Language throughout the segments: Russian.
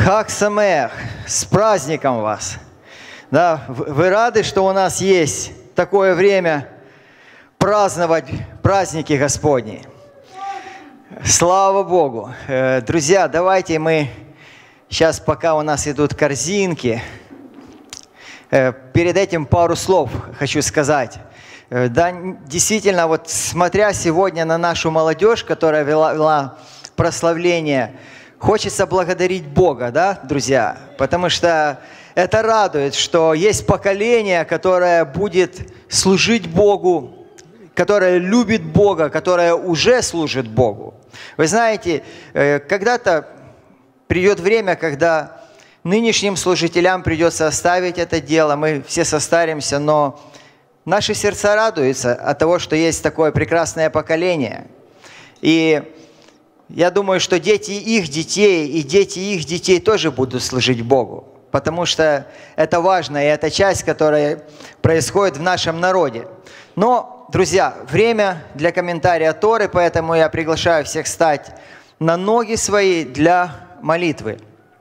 Хаг Самеах, с праздником вас! Да, вы рады, что у нас есть такое время праздновать праздники Господни? Слава Богу! Друзья, давайте мы сейчас, пока у нас идут корзинки, перед этим пару слов хочу сказать. Да, действительно, вот смотря сегодня на нашу молодежь, которая вела прославление, хочется благодарить Бога, да, друзья? Потому что это радует, что есть поколение, которое будет служить Богу, которое любит Бога, которое уже служит Богу. Вы знаете, когда-то придет время, когда нынешним служителям придется оставить это дело, мы все состаримся, но наши сердца радуются от того, что есть такое прекрасное поколение. И я думаю, что дети их детей и дети их детей тоже будут служить Богу, потому что это важно, и это часть, которая происходит в нашем народе. Но, друзья, время для комментария Торы, поэтому я приглашаю всех встать на ноги свои для молитвы.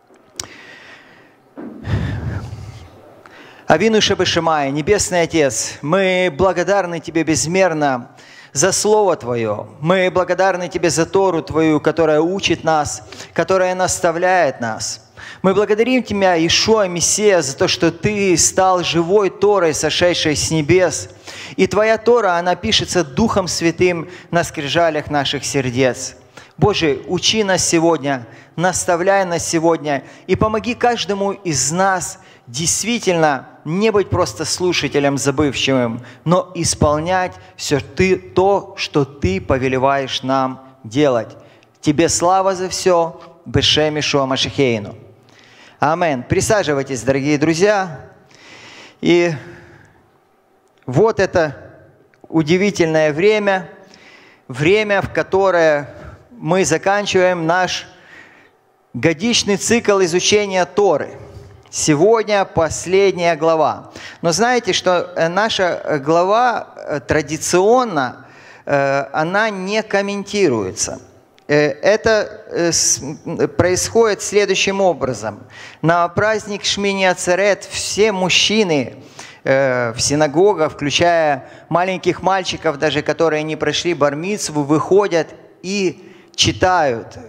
Авину Шебешимай, Небесный Отец, мы благодарны Тебе безмерно за Слово Твое. Мы благодарны Тебе за Тору Твою, которая учит нас, которая наставляет нас. Мы благодарим Тебя, Иешуа, Мессия, за то, что Ты стал живой Торой, сошедшей с небес. И Твоя Тора, она пишется Духом Святым на скрижалях наших сердец. Боже, учи нас сегодня, наставляй нас сегодня и помоги каждому из нас действительно не быть просто слушателем забывчивым, но исполнять все то, что Ты повелеваешь нам делать. Тебе слава за все, Бешем Иешуа Машихейну. Амин. Присаживайтесь, дорогие друзья. И вот это удивительное время, в которое мы заканчиваем наш годичный цикл изучения Торы. Сегодня последняя глава. Но знаете, что наша глава традиционно, она не комментируется. Это происходит следующим образом. На праздник Шмини Ацерет все мужчины в синагогах, включая маленьких мальчиков, даже которые не прошли бар-мицву, выходят и читают.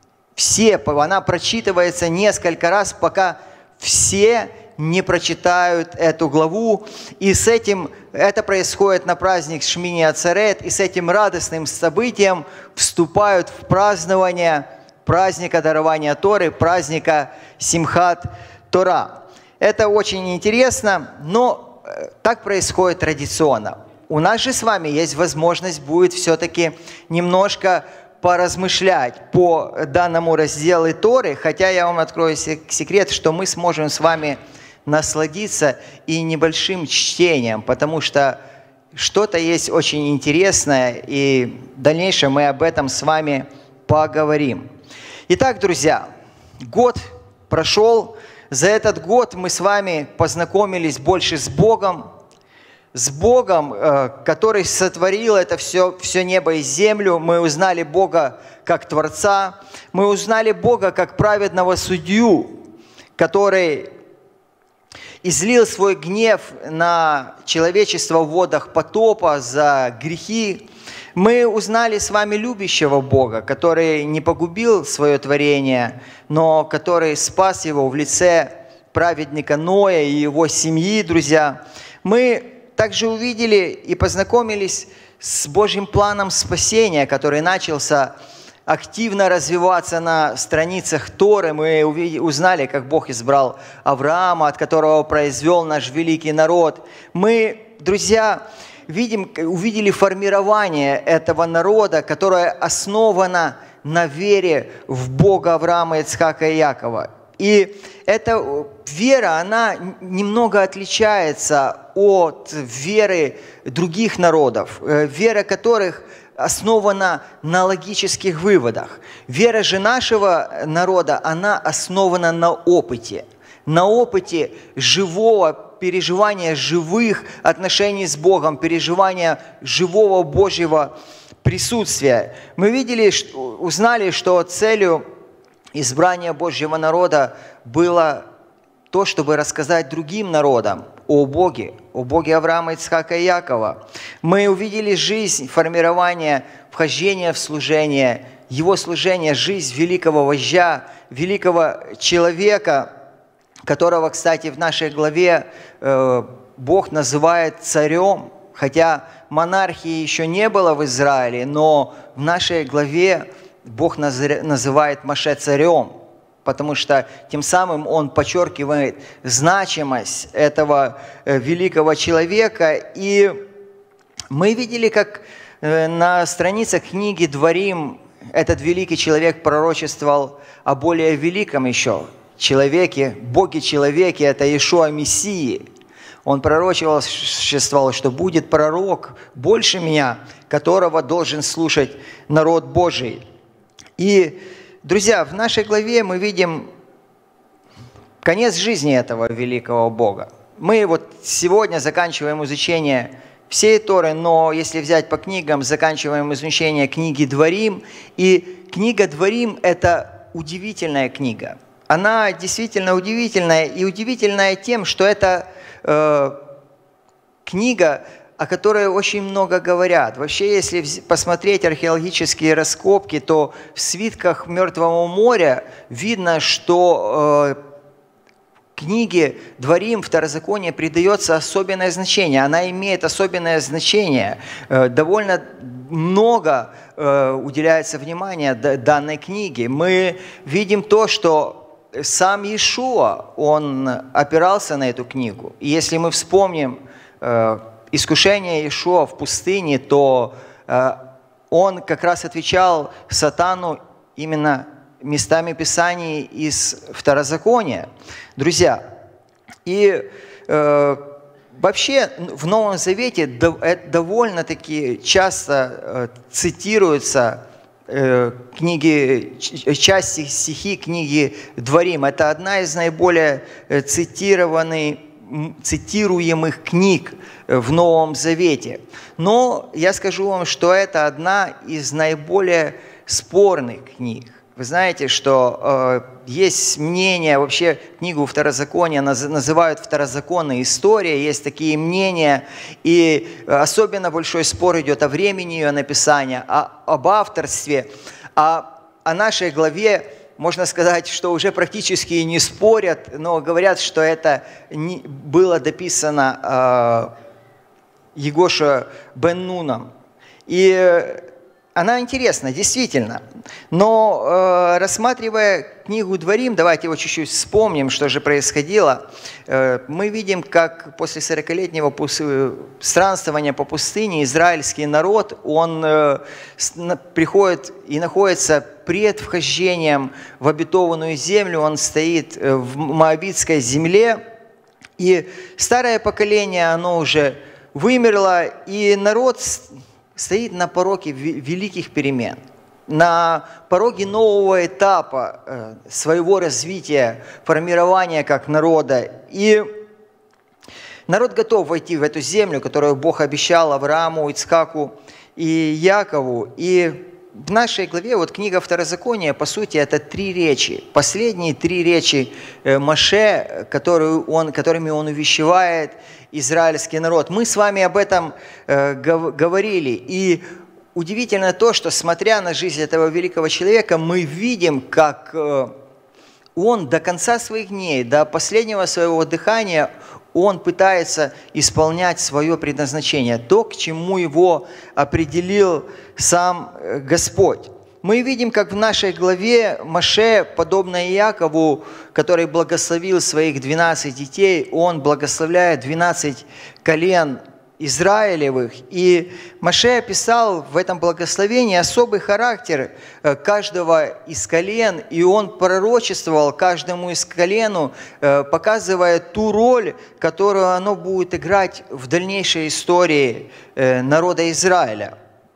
Она прочитывается несколько раз, пока все не прочитают эту главу, и с этим, это происходит на праздник Шмини Ацерет, и с этим радостным событием вступают в празднование праздника дарования Торы, праздника Симхат Тора. Это очень интересно, но так происходит традиционно. У нас же с вами есть возможность будет все-таки немножко поразмышлять по данному разделу Торы, хотя я вам открою секрет, что мы сможем с вами насладиться и небольшим чтением, потому что что-то есть очень интересное, и в дальнейшем мы об этом с вами поговорим. Итак, друзья, год прошел. За этот год мы с вами познакомились больше с Богом, который сотворил это все небо и землю. Мы узнали Бога как Творца, мы узнали Бога как праведного судью, который излил свой гнев на человечество в водах потопа за грехи. Мы узнали с вами любящего Бога, который не погубил свое творение, но который спас его в лице праведника Ноя и его семьи, друзья. Мы также увидели и познакомились с Божьим планом спасения, который начался активно развиваться на страницах Торы. Мы узнали, как Бог избрал Авраама, от которого произвел наш великий народ. Мы, друзья, увидели формирование этого народа, которое основано на вере в Бога Авраама, Ицхака и Якова. И эта вера, она немного отличается от веры других народов, вера которых основана на логических выводах. Вера же нашего народа, она основана на опыте живого переживания живых отношений с Богом, переживания живого Божьего присутствия. Мы узнали, что целью избрания Божьего народа было то, чтобы рассказать другим народам о Боге Авраама, Ицхака и Якова. Мы увидели жизнь, формирование, вхождение в служение, его служение, жизнь великого вождя, великого человека, которого, кстати, в нашей главе Бог называет царем, хотя монархии еще не было в Израиле, но в нашей главе Бог называет Моше царем, потому что тем самым он подчеркивает значимость этого великого человека. И мы видели, как на страницах книги «Дворим» этот великий человек пророчествовал о более великом еще человеке, Боге-человеке, это Иешуа Мессии. Он пророчествовал, что будет пророк больше меня, которого должен слушать народ Божий. И, друзья, в нашей главе мы видим конец жизни этого великого Бога. Мы вот сегодня заканчиваем изучение всей Торы, но если взять по книгам, заканчиваем изучение книги «Дворим». И книга «Дворим» – это удивительная книга. Она действительно удивительная, и удивительная тем, что это книга, о которой очень много говорят. Вообще, если посмотреть археологические раскопки, то в свитках Мертвого моря видно, что книге «Дворим», Второзаконие придается особенное значение. Она имеет особенное значение. Довольно много уделяется внимания данной книге. Мы видим то, что сам Иешуа, он опирался на эту книгу. И если мы вспомним искушение Иешуа в пустыне, то он как раз отвечал Сатану именно местами Писаний из Второзакония. Друзья, и вообще в Новом Завете довольно-таки часто цитируются книги, части стихи книги «Дворим». Это одна из наиболее цитируемых книг в Новом Завете. Но я скажу вам, что это одна из наиболее спорных книг. Вы знаете, что есть мнение, вообще книгу Второзакония называют второзаконной историей, есть такие мнения, и особенно большой спор идет о времени ее написания, об авторстве, о нашей главе. Можно сказать, что уже практически не спорят, но говорят, что это было дописано Егоша бен Нуном. И она интересна, действительно. Но рассматривая книгу «Дворим», давайте его чуть-чуть вспомним, что же происходило. Мы видим, как после 40-летнего странствования по пустыне израильский народ, он приходит и находится пред вхождением в обетованную землю, он стоит в Моабитской земле, и старое поколение, оно уже вымерло, и народ стоит на пороге великих перемен, на пороге нового этапа своего развития, формирования как народа. И народ готов войти в эту землю, которую Бог обещал Аврааму, Ицхаку и Якову. И в нашей главе, вот книга Второзакония, по сути, это 3 речи. Последние 3 речи Моше, которыми он увещевает израильский народ. Мы с вами об этом говорили. И удивительно то, что, смотря на жизнь этого великого человека, мы видим, как он до конца своих дней, до последнего своего дыхания, он пытается исполнять свое предназначение, то, к чему его определил сам Господь. Мы видим, как в нашей главе Моше, подобно Иакову, который благословил своих 12 детей, он благословляет 12 колен Израилевых. И Моше описал в этом благословении особый характер каждого из колен, и он пророчествовал каждому из колену, показывая ту роль, которую оно будет играть в дальнейшей истории народа Израиля.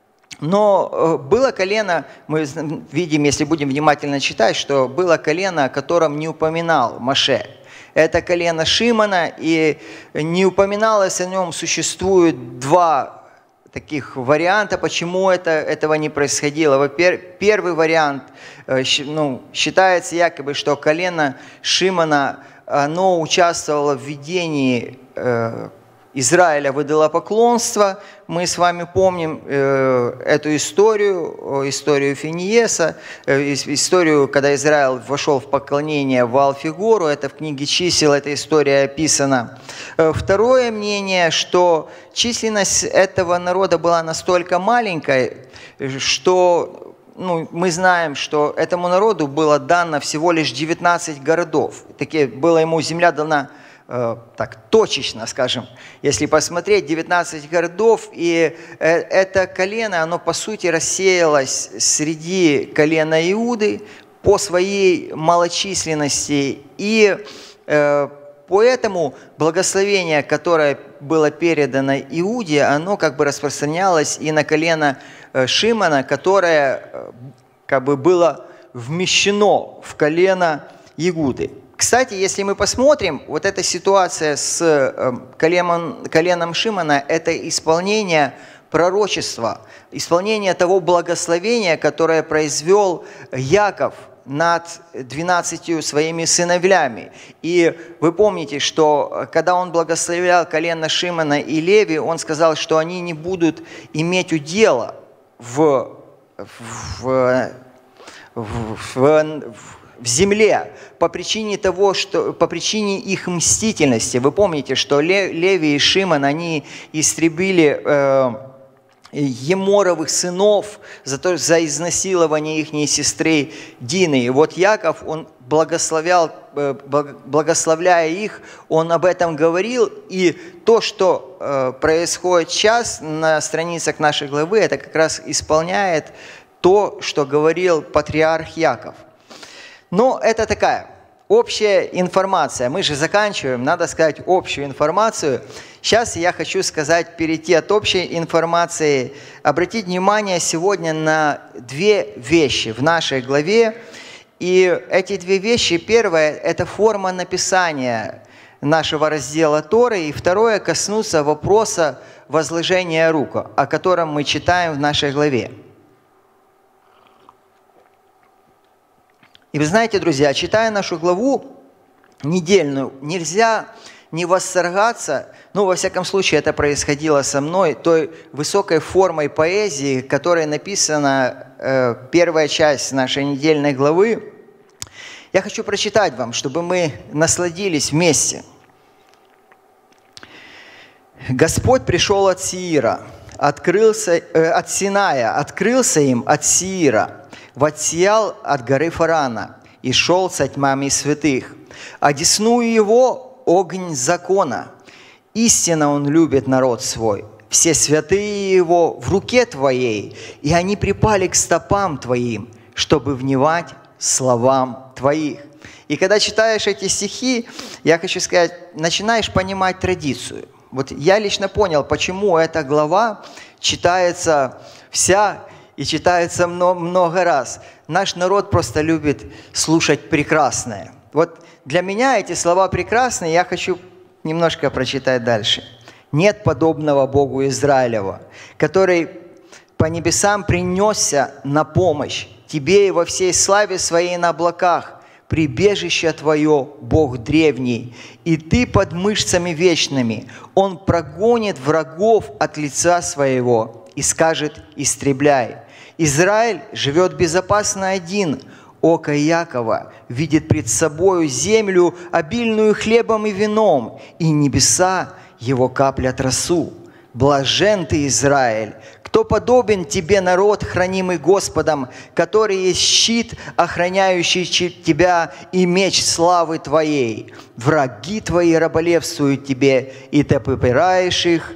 Но было колено, мы видим, если будем внимательно читать, что было колено, о котором не упоминал Моше. Это колено Шимона, и не упоминалось о нем, существует 2 таких варианта, почему этого не происходило. Первый вариант, считается якобы, что колено Шимона, оно участвовало в ведении Израиля в идолопоклонство. Мы с вами помним эту историю Финиеса, историю, когда Израиль вошел в поклонение Ваал-Фигору. Это в книге «Чисел» эта история описана. Второе мнение, что численность этого народа была настолько маленькой, что мы знаем, что этому народу было дано всего лишь 19 городов. Была ему земля дана так точечно, скажем, если посмотреть, 19 городов, и это колено, оно по сути рассеялось среди колена Иуды по своей малочисленности, и поэтому благословение, которое было передано Иуде, оно как бы распространялось и на колено Шимона, которое как бы было вмещено в колено Иуды. Кстати, если мы посмотрим, вот эта ситуация с коленом Шимона – это исполнение пророчества, исполнение того благословения, которое произвел Яков над 12 своими сыновьями. И вы помните, что когда он благословлял колено Шимона и Леви, он сказал, что они не будут иметь удела в земле по причине того, что по причине их мстительности. Вы помните, что Леви и Шимон, они истребили Еморовых сынов за изнасилование их сестры Дины. И вот Яков, он благословляя их, он об этом говорил. И то, что происходит сейчас на страницах нашей главы, это как раз исполняет то, что говорил патриарх Яков. Но это такая общая информация. Мы же заканчиваем, надо сказать общую информацию. Сейчас я хочу перейти от общей информации, обратить внимание сегодня на две вещи в нашей главе. И эти две вещи, первое, это форма написания нашего раздела Торы, и второе, коснуться вопроса возложения рук, о котором мы читаем в нашей главе. И вы знаете, друзья, читая нашу главу недельную, нельзя не восторгаться, во всяком случае это происходило со мной, той высокой формой поэзии, которой написана первая часть нашей недельной главы. Я хочу прочитать вам, чтобы мы насладились вместе. «Господь пришел от Сиира, от Синая, открылся им от Сиира, воссиял от горы Фарана и шел со тьмами святых. Одесную его огонь закона. Истинно он любит народ свой. Все святые его в руке твоей, и они припали к стопам твоим, чтобы внимать словам твоих». И когда читаешь эти стихи, я хочу сказать, начинаешь понимать традицию. Вот я лично понял, почему эта глава читается вся и читается много раз. Наш народ просто любит слушать прекрасное. Вот для меня эти слова прекрасные, я хочу немножко прочитать дальше. «Нет подобного Богу Израилева, который по небесам принесся на помощь тебе и во всей славе своей на облаках, прибежище твое, Бог древний, и ты под мышцами вечными. Он прогонит врагов от лица своего и скажет: истребляй. Израиль живет безопасно один. Око Якова видит пред собою землю, обильную хлебом и вином, и небеса его каплят росу. Блажен ты, Израиль! Кто подобен тебе, народ, хранимый Господом, который есть щит, охраняющий тебя, и меч славы твоей? Враги твои раболепствуют тебе, и ты попираешь их,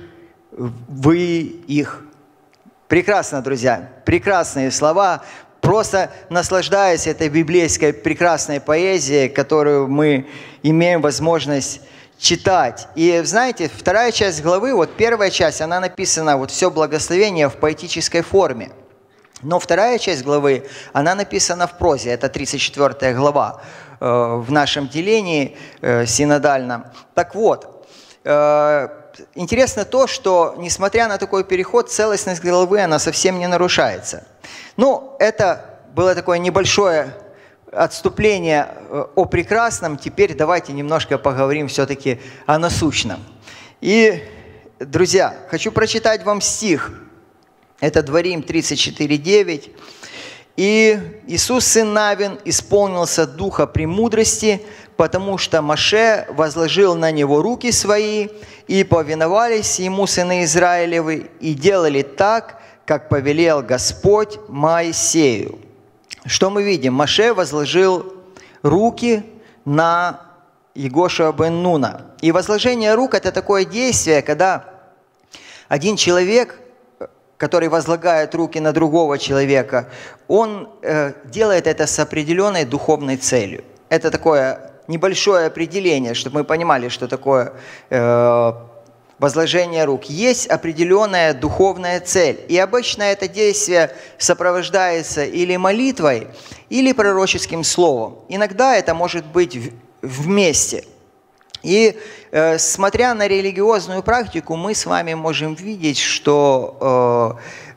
вы их». Прекрасно, друзья, прекрасные слова. Просто наслаждаясь этой библейской прекрасной поэзией, которую мы имеем возможность читать. И знаете, вторая часть главы, вот первая часть, она написана, вот все благословение в поэтической форме. Но вторая часть главы, она написана в прозе, это 34 глава в нашем делении синодальном. Так вот, интересно то, что, несмотря на такой переход, целостность главы, она совсем не нарушается. Ну, это было такое небольшое отступление о прекрасном. Теперь давайте немножко поговорим все-таки о насущном. И, друзья, хочу прочитать вам стих. Это Дворим 34:9. «И Иисус, сын Навин, исполнился духа премудрости, потому что Моше возложил на него руки свои, и повиновались ему сыны Израилевы, и делали так, как повелел Господь Моисею». Что мы видим? Моше возложил руки на Йегошуа бен Нуна. И возложение рук – это такое действие, когда один человек, который возлагает руки на другого человека, он делает это с определенной духовной целью. Это такое небольшое определение, чтобы мы понимали, что такое возложение рук. Есть определенная духовная цель. И обычно это действие сопровождается или молитвой, или пророческим словом. Иногда это может быть вместе. И смотря на религиозную практику, мы с вами можем видеть, что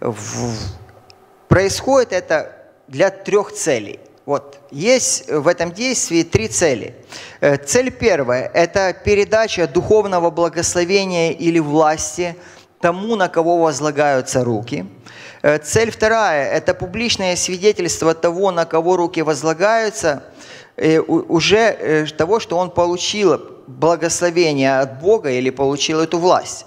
происходит это для 3 целей. Вот. Есть в этом действии 3 цели. Цель первая – это передача духовного благословения или власти тому, на кого возлагаются руки. Цель вторая – это публичное свидетельство того, на кого руки возлагаются, уже того, что он получил благословение от Бога или получил эту власть.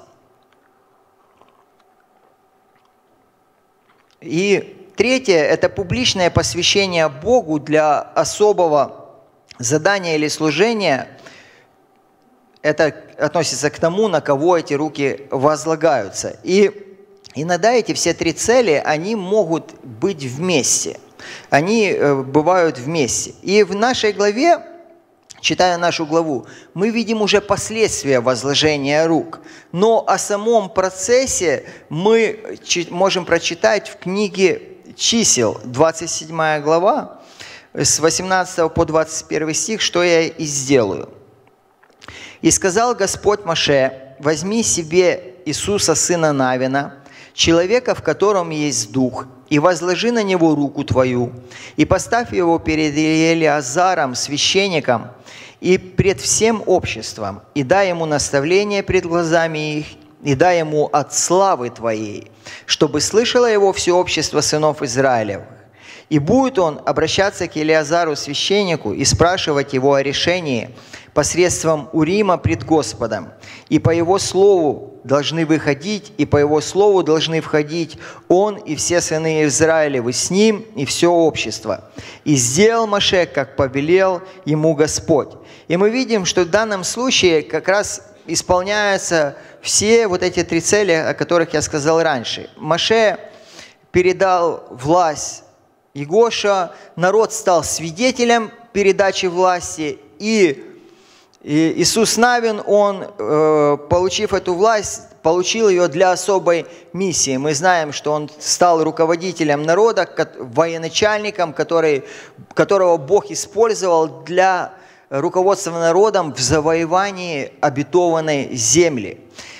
И третье – это публичное посвящение Богу для особого задания или служения. Это относится к тому, на кого эти руки возлагаются. И иногда эти все 3 цели, они могут быть вместе. Они бывают вместе. И в нашей главе, читая нашу главу, мы видим уже последствия возложения рук. Но о самом процессе мы можем прочитать в книге Чисел, 27 глава, с 18 по 21 стих, что я и сделаю. «И сказал Господь Моше: возьми себе Иисуса, сына Навина, человека, в котором есть дух, и возложи на него руку твою, и поставь его перед Елиазаром, священником, и пред всем обществом, и дай ему наставление пред глазами их, и дай ему от славы твоей, чтобы слышало его все общество сынов Израилевых. И будет он обращаться к Елиазару, священнику, и спрашивать его о решении посредством Урима пред Господом. И по его слову должны выходить, и по его слову должны входить он и все сыны Израилевы с ним, и все общество. И сделал Моше, как повелел ему Господь». И мы видим, что в данном случае как раз исполняются все вот эти 3 цели, о которых я сказал раньше. Моше передал власть Йегошуа, народ стал свидетелем передачи власти, и Иисус Навин, он, получив эту власть, получил ее для особой миссии. Мы знаем, что он стал руководителем народа, военачальником, которого Бог использовал для руководства народом в завоевании обетованной земли.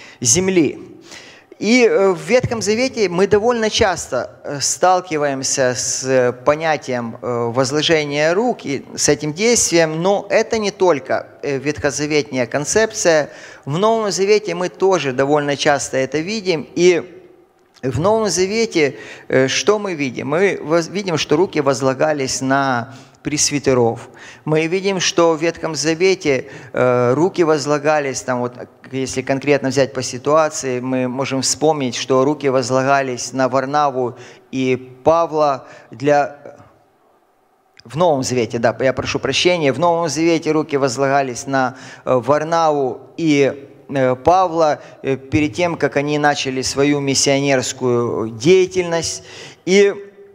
И в Ветхом Завете мы довольно часто сталкиваемся с понятием возложения рук и с этим действием, но это не только ветхозаветная концепция. В Новом Завете мы тоже довольно часто это видим. И в Новом Завете что мы видим? Мы видим, что руки возлагались на пресвитеров. Мы видим, что в Ветхом Завете руки возлагались, там вот, если конкретно взять по ситуации, мы можем вспомнить, что руки возлагались на Варнаву и Павла в Новом Завете, да, я прошу прощения, в Новом Завете руки возлагались на Варнаву и Павла перед тем, как они начали свою миссионерскую деятельность. И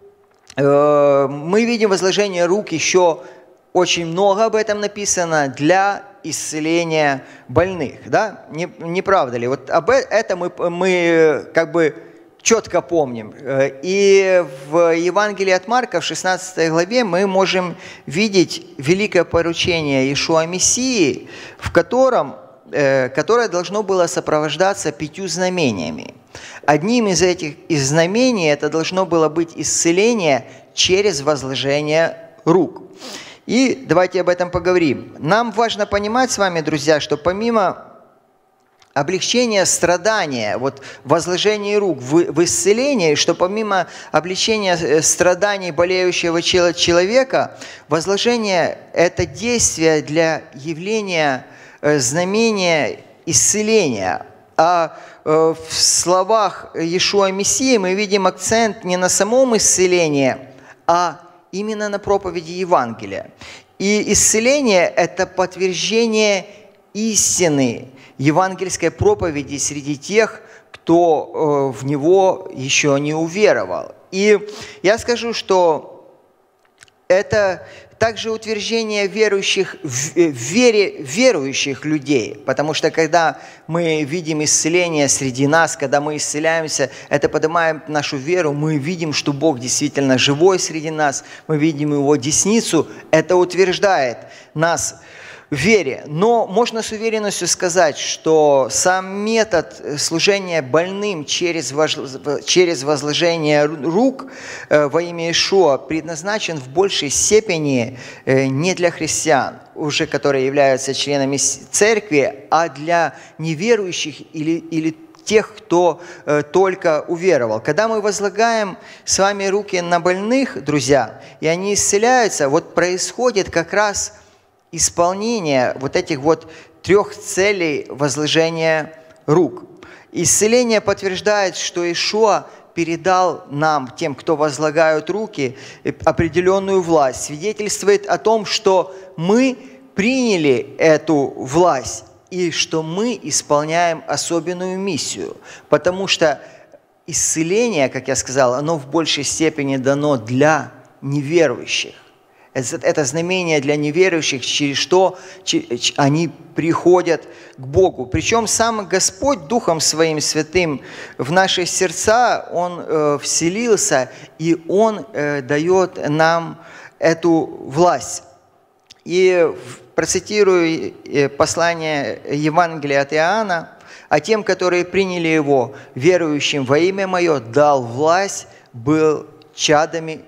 мы видим возложение рук еще очень много об этом написано для исцеления больных, да? Не правда ли? Вот об этом мы как бы четко помним. И в Евангелии от Марка в 16 главе мы можем видеть великое поручение Иешуа Мессии, в котором которое должно было сопровождаться 5 знамениями. Одним из этих знамений это должно было быть исцеление через возложение рук. И давайте об этом поговорим. Нам важно понимать с вами, друзья, что помимо облегчения страдания, вот возложение рук в исцелении, что помимо облегчения страданий болеющего человека, возложение – это действие для явления знамения исцеления. А в словах Иешуа Мессии мы видим акцент не на самом исцелении, а именно на проповеди Евангелия. И исцеление – это подтверждение истины евангельской проповеди среди тех, кто в него еще не уверовал. И я скажу, что это также утверждение верующих в вере верующих людей, потому что когда мы видим исцеление среди нас, когда мы исцеляемся, это поднимает нашу веру, мы видим, что Бог действительно живой среди нас, мы видим Его десницу, это утверждает нас в вере. Но можно с уверенностью сказать, что сам метод служения больным через возложение рук во имя Иешуа предназначен в большей степени не для христиан, уже которые являются членами церкви, а для неверующих или тех, кто только уверовал. Когда мы возлагаем с вами руки на больных, друзья, и они исцеляются, вот происходит как раз исполнение вот этих вот 3 целей возложения рук. Исцеление подтверждает, что Иешуа передал нам, тем, кто возлагают руки, определенную власть. Свидетельствует о том, что мы приняли эту власть и что мы исполняем особенную миссию. Потому что исцеление, как я сказал, оно в большей степени дано для неверующих. Это знамение для неверующих, через что они приходят к Богу. Причем сам Господь Духом Своим Святым в наши сердца, Он вселился, и Он дает нам эту власть. И процитирую послание Евангелия от Иоанна: «А тем, которые приняли Его, верующим во имя Мое, дал власть быть чадами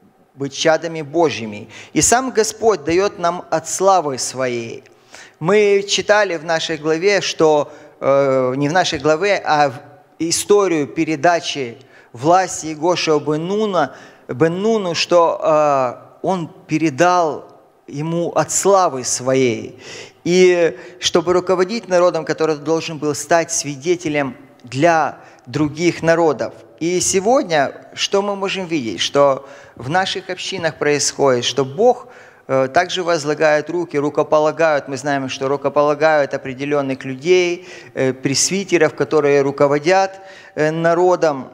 Божьими». И сам Господь дает нам от славы Своей. Мы читали в нашей главе, что, не в нашей главе, а в историю передачи власти Йошуа бен Нуну, что он передал ему от славы Своей. И чтобы руководить народом, который должен был стать свидетелем для других народов. И сегодня, что мы можем видеть? Что в наших общинах происходит, что Бог также возлагает руки, рукополагают. Мы знаем, что рукополагают определенных людей, пресвитеров, которые руководят народом.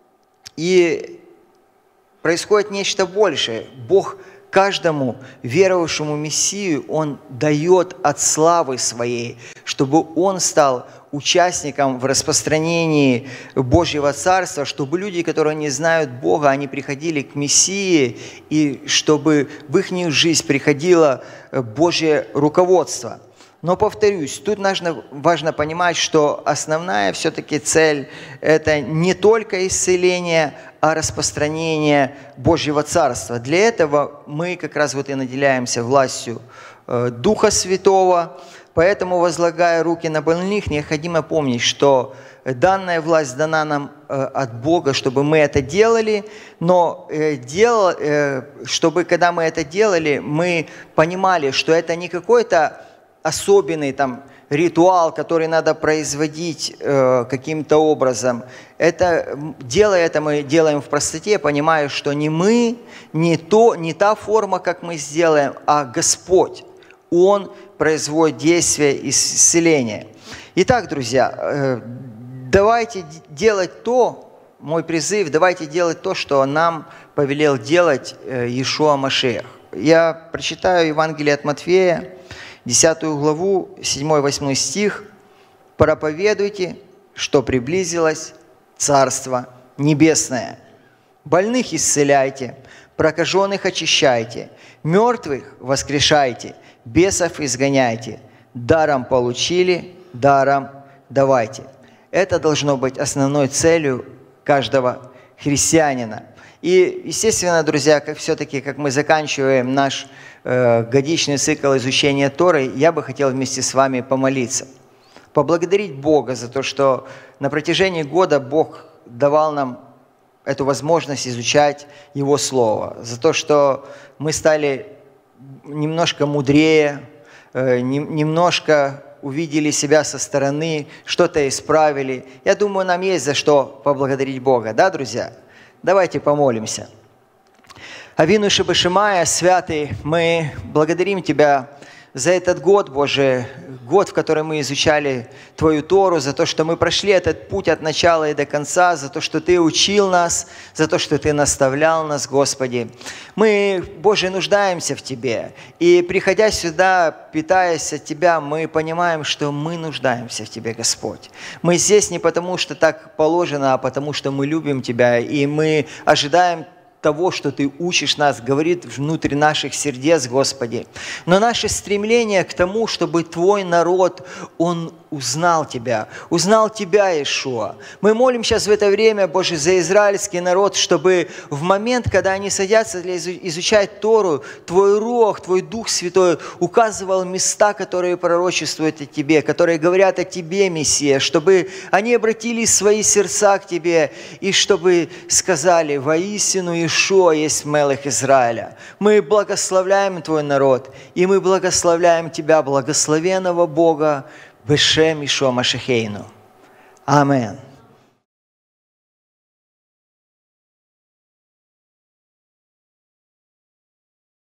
И происходит нечто большее. Бог каждому верующему Мессию Он дает от славы Своей, чтобы он стал участником в распространении Божьего Царства, чтобы люди, которые не знают Бога, они приходили к Мессии, и чтобы в их жизнь приходило Божье руководство. Но, повторюсь, тут важно понимать, что основная все-таки цель – это не только исцеление, а распространение Божьего Царства. Для этого мы как раз вот и наделяемся властью Духа Святого. Поэтому, возлагая руки на больных, необходимо помнить, что данная власть дана нам от Бога, чтобы мы это делали, но чтобы, когда мы это делали, мы понимали, что это не какой-то особенный ритуал, который надо производить каким-то образом. Делая это, мы делаем в простоте, понимая, что не мы, не та форма, как мы сделаем, а Господь. Он производит действие исцеления. Итак, друзья, давайте делать мой призыв, давайте делать то, что нам повелел делать Иешуа Машиах. Я прочитаю Евангелие от Матфея, 10 главу, 7-8 стих. «Проповедуйте, что приблизилось Царство Небесное. Больных исцеляйте, прокаженных очищайте, мертвых воскрешайте, бесов изгоняйте. Даром получили, даром давайте. Это должно быть основной целью каждого христианина. И, естественно, друзья, все-таки, как мы заканчиваем наш годичный цикл изучения Торы, я бы хотел вместе с вами помолиться. Поблагодарить Бога за то, что на протяжении года Бог давал нам эту возможность изучать Его Слово, за то, что мы стали немножко мудрее, немножко увидели себя со стороны, что-то исправили. Я думаю, нам есть за что поблагодарить Бога, да, друзья? Давайте помолимся. Авину Шебешимая, святый, мы благодарим Тебя за этот год, Боже, год, в который мы изучали Твою Тору, за то, что мы прошли этот путь от начала и до конца, за то, что Ты учил нас, за то, что Ты наставлял нас, Господи. Мы, Боже, нуждаемся в Тебе. И приходя сюда, питаясь от Тебя, мы понимаем, что мы нуждаемся в Тебе, Господь. Мы здесь не потому, что так положено, а потому, что мы любим Тебя, и мы ожидаем того, что Ты учишь нас, говорит внутрь наших сердец, Господи. Но наше стремление к тому, чтобы Твой народ, он узнал Тебя, Иешуа. Мы молим сейчас в это время, Боже, за израильский народ, чтобы в момент, когда они садятся изучать Тору, Твой Руах, Твой Дух Святой указывал места, которые пророчествуют о Тебе, которые говорят о Тебе, Мессия, чтобы они обратили свои сердца к Тебе и чтобы сказали: воистину Иешуа есть Мелех Израиля. Мы благословляем Твой народ, и мы благословляем Тебя, благословенного Бога, Бешем Иешуа Машихейну. Амин.